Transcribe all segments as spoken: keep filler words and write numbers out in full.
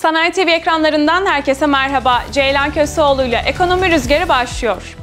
Sanayi T V ekranlarından herkese merhaba. Ceylan Köseoğlu ile Ekonomi Rüzgarı başlıyor.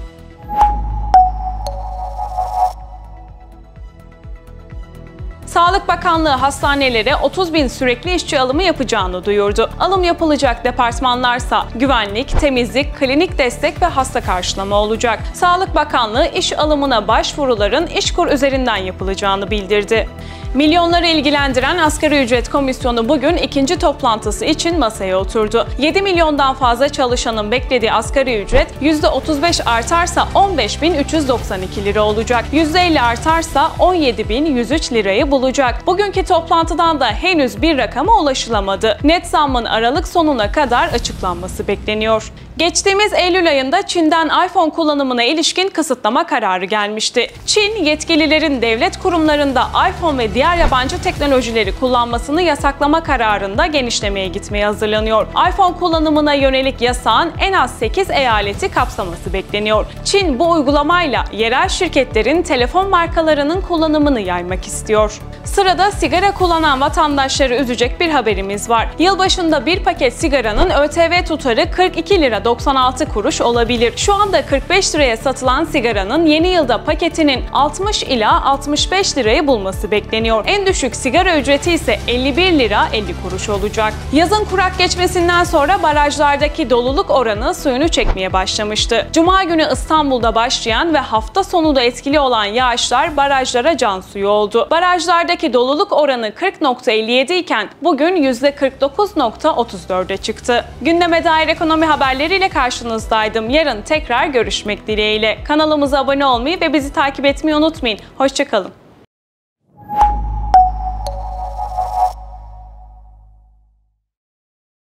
Sağlık Bakanlığı hastanelere otuz bin sürekli işçi alımı yapacağını duyurdu. Alım yapılacak departmanlarsa güvenlik, temizlik, klinik destek ve hasta karşılama olacak. Sağlık Bakanlığı iş alımına başvuruların İşkur üzerinden yapılacağını bildirdi. Milyonları ilgilendiren Asgari Ücret Komisyonu bugün ikinci toplantısı için masaya oturdu. yedi milyondan fazla çalışanın beklediği asgari ücret yüzde otuz beş artarsa on beş bin üç yüz doksan iki lira olacak. yüzde elli artarsa on yedi bin yüz üç lirayı bulacak. Bugünkü toplantıdan da henüz bir rakama ulaşılamadı. Net zammın Aralık sonuna kadar açıklanması bekleniyor. Geçtiğimiz Eylül ayında Çin'den iPhone kullanımına ilişkin kısıtlama kararı gelmişti. Çin, yetkililerin devlet kurumlarında iPhone ve diğer yabancı teknolojileri kullanmasını yasaklama kararında genişlemeye gitmeye hazırlanıyor. iPhone kullanımına yönelik yasağın en az sekiz eyaleti kapsaması bekleniyor. Çin bu uygulamayla yerel şirketlerin telefon markalarının kullanımını yaymak istiyor. Sırada sigara kullanan vatandaşları üzecek bir haberimiz var. Yılbaşında bir paket sigaranın ÖTV tutarı kırk iki lira doksan altı kuruş olabilir. Şu anda kırk beş liraya satılan sigaranın yeni yılda paketinin altmış ila altmış beş lirayı bulması bekleniyor. En düşük sigara ücreti ise elli bir lira elli kuruş olacak. Yazın kurak geçmesinden sonra barajlardaki doluluk oranı suyunu çekmeye başlamıştı. Cuma günü İstanbul'da başlayan ve hafta sonu da etkili olan yağışlar barajlara can suyu oldu. Barajlardaki doluluk oranı kırk nokta elli yedi iken bugün yüzde kırk dokuz nokta otuz dörde çıktı. Gündeme dair ekonomi haberleriyle karşınızdaydım. Yarın tekrar görüşmek dileğiyle. Kanalımıza abone olmayı ve bizi takip etmeyi unutmayın. Hoşça kalın.